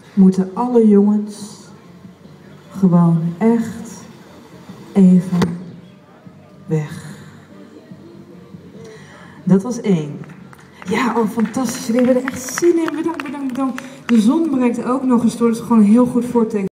moeten alle jongens gewoon echt even weg. Dat was 1. Ja, oh fantastisch. We hebben er echt zin in. Bedankt. De zon bereikt ook nog eens door. Dat is gewoon een heel goed voorteken.